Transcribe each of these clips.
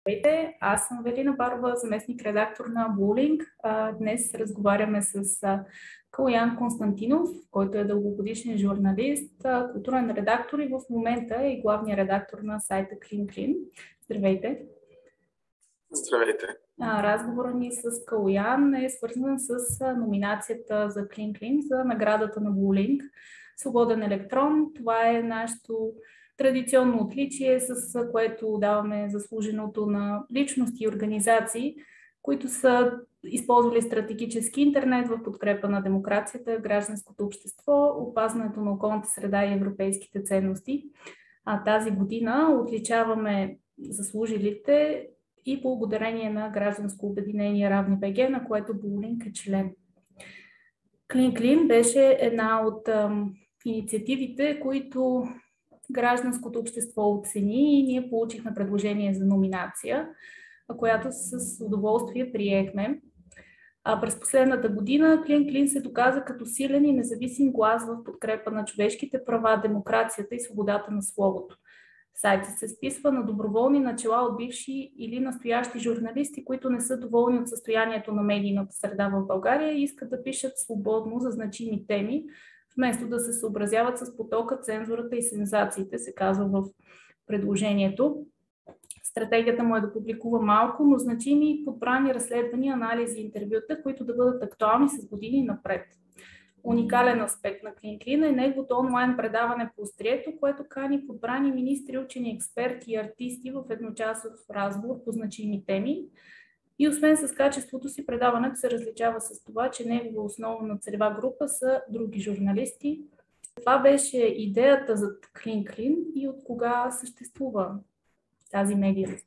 Здравейте, аз съм Велина Барова, заместник-редактор на Булинг. Днес разговаряме с Калоян Константинов, който е дългогодишен журналист, културен редактор и в момента е и главният редактор на сайта Клин. Здравейте! Здравейте! Разговорът ни с Калоян е свързан с номинацията за Клин за наградата на Булинг. Свободен електрон. Това е нашето традиционно отличие, с което даваме заслуженото на личности и организации, които са използвали стратегически интернет в подкрепа на демокрацията, гражданското общество, опазването на околната среда и европейските ценности. Тази година отличаваме заслужилите и благодарение на гражданско обединение Равни БГ, на което Булинг е член. Клин беше една от инициативите, които гражданското общество оцени и ние получихме предложение за номинация, която с удоволствие приехме. През последната година Клин се доказа като силен и независим глас в подкрепа на човешките права, демокрацията и свободата на словото. Сайтът се списва на доброволни начала от бивши или настоящи журналисти, които не са доволни от състоянието на медийната среда в България и искат да пишат свободно за значими теми, вместо да се съобразяват с потока, цензурата и сензациите, се казва в предложението. Стратегията му е да публикува малко, но значими подбрани разследвания, анализи и интервюта, които да бъдат актуални с години напред. Уникален аспект на Клин е неговото онлайн предаване по острието, което кани подбрани министри, учени, експерти и артисти в едночасов разговор по значими теми. И освен с качеството си, предаването се различава с това, че негова основна целева група са други журналисти. Това беше идеята за Клин и от кога съществува тази медия?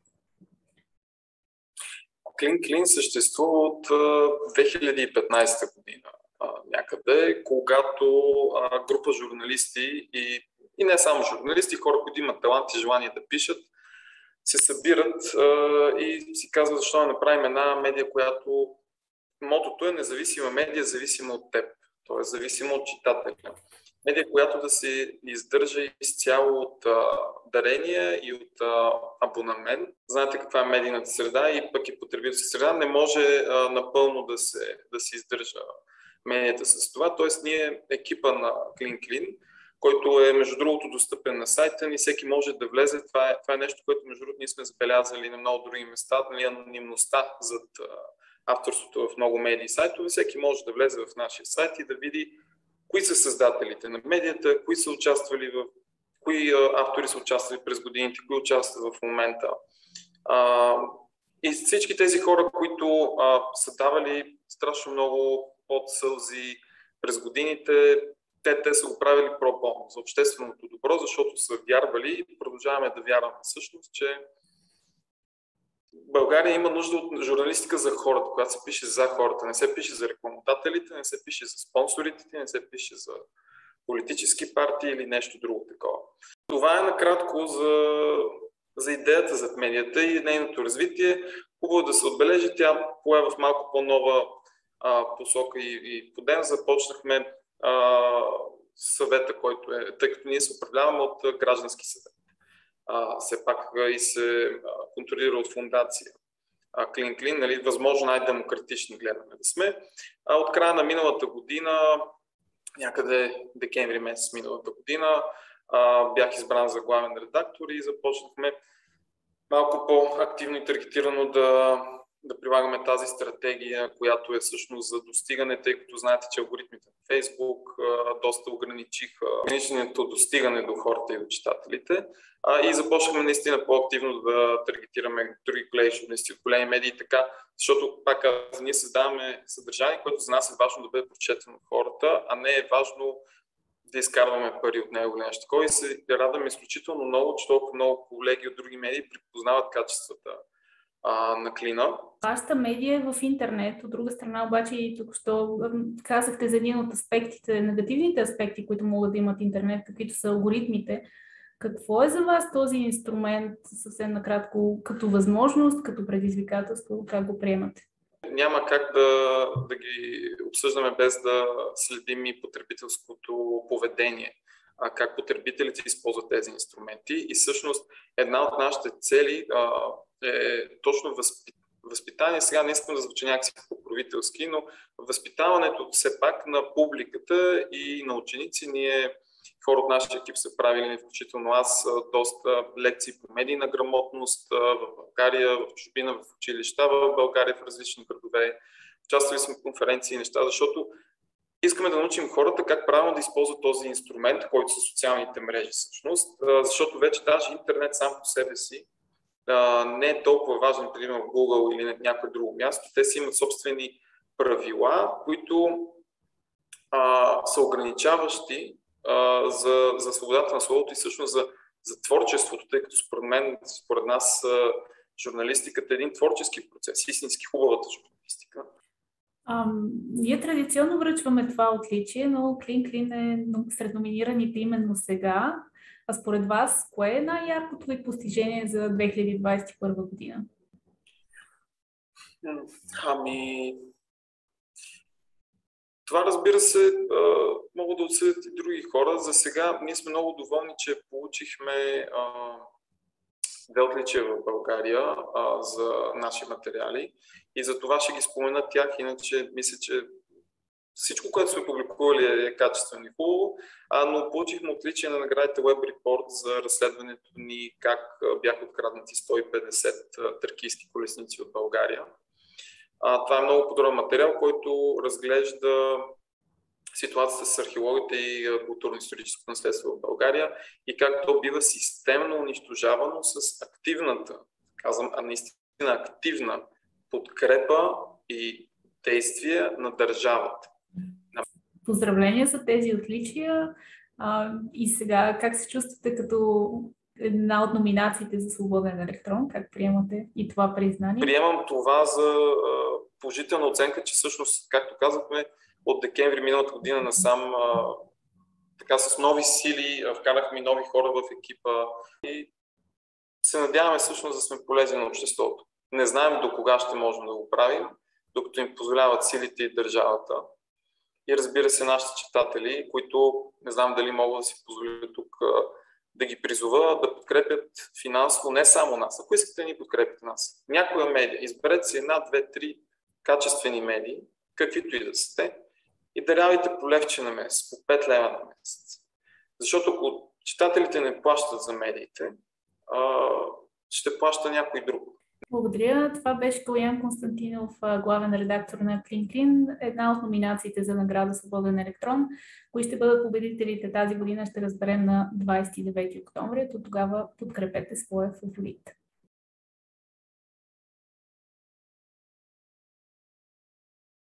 Клин съществува от 2015 година някъде, когато група журналисти и не само журналисти, хора, които имат талант и желание да пишат, се събират и си казват защо не направим една медия, която мотото е независима медия, зависима от теб, т.е. зависима от читателя. Медия, която да се издържа изцяло от дарения и от абонамент. Знаете каква е медийната среда и пък и потребителска среда. Не може напълно да се издържа медията с това. Тоест ние екипа на Клин, който е между другото достъпен на сайта ни, всеки може да влезе. Това е нещо, което между другото ние сме забелязали на много други места, нали, анонимността зад авторството в много медии и сайтове. Всеки може да влезе в нашия сайт и да види кои са създателите на медията, кои автори са участвали през годините, кои участват в момента. И всички тези хора, които са давали страшно много под сълзи през годините, те са го правили про-боно за общественото добро, защото са вярвали и продължаваме да вярваме всъщност, че България има нужда от журналистика за хората, която се пише за хората. Не се пише за рекламодателите, не се пише за спонсорите, не се пише за политически партии или нещо друго такова. Това е накратко за идеята зад медията и нейното развитие. Хубаво да се отбележи, тя пое в малко по-нова посока и по ден започнахме съвета, който е, тъй като ние се управляваме от граждански съвет. Все пак и се контролира от фондация Клин, нали, възможно най-демократични гледаме да сме. От края на миналата година, някъде декември месец миналата година, бях избран за главен редактор и започнахме малко по-активно и таргетирано да прилагаме тази стратегия, която е всъщност за достигане, тъй като знаете, че алгоритмите на Facebook доста ограничиха достигане до хората и до читателите. И започнахме наистина по-активно да таргетираме други големи журналисти от големи медии, така, защото пак ние създаваме съдържание, което за нас е важно да бъде прочетено от хората, а не е важно да изкарваме пари от него или нещо такова. И се радваме изключително много, че толкова много колеги от други медии припознават качествата на Клина. Вашата медия е в интернет, от друга страна обаче и тук що казахте за един от аспектите, негативните аспекти, които могат да имат интернет, каквито са алгоритмите. Какво е за вас този инструмент, съвсем накратко, като възможност, като предизвикателство, как го приемате? Няма как да ги обсъждаме без да следим и потребителското поведение как потребителите използват тези инструменти. И всъщност една от нашите цели е точно възпитание. Сега не искам да звучи някакси покровителски, но възпитаването все пак на публиката и на ученици. Ние, хора от нашия екип, са правили, включително аз, доста лекции по медийна грамотност в България, в чужбина, в училища в България, в различни градове. Участвали сме в конференции и неща, защото искаме да научим хората как правилно да използват този инструмент, който са социалните мрежи всъщност, защото вече даже интернет сам по себе си не е толкова важен, примерно в Google или на някое друго място. Те си имат собствени правила, които са ограничаващи за свободата на словото и всъщност за творчеството, тъй като според нас журналистиката е един творчески процес, истински хубавата журналистика. Ние традиционно връчваме това отличие, но Clean е сред номинираните именно сега. А според вас, кое е най-яркото ви постижение за 2021 година? Това, разбира се, могат да отсъдят и други хора. За сега ние сме много доволни, че получихме две отличия в България за наши материали и за това ще ги спомена тях, иначе мисля, че всичко, което сме публикували е качествено и хубаво, но получихме отличие на наградите Web Report за разследването ни как бяха откраднати 150 тракийски колесници от България. Това е много подробен материал, който разглежда ситуацията с археологията и културно-историческото наследство в България и как то бива системно унищожавано с активната, казвам, наистина активна подкрепа и действия на държавата. Поздравления за тези отличия. И сега, как се чувствате като една от номинациите за Свободен електрон? Как приемате и това признание? Приемам това за положителна оценка, че всъщност, както казахме, от декември миналата година насам така с нови сили вкарахме нови хора в екипа и се надяваме всъщност да сме полезни на обществото. Не знаем до кога ще можем да го правим, докато им позволяват силите и държавата. И разбира се, нашите читатели, които не знам дали мога да си позволя тук да ги призова да подкрепят финансово не само нас. Ако искате да ни подкрепите нас, някоя медия, изберете си една, две, три качествени медии, каквито и да сте, и дарявайте по левче на месец, по 5 лева на месец. Защото ако читателите не плащат за медиите, ще плаща някой друг. Благодаря. Това беше Калоян Константинов, главен редактор на Clean, една от номинациите за награда Свободен електрон. Кои ще бъдат победителите тази година, ще разберем на 29 октомври. До тогава подкрепете своя фаворит.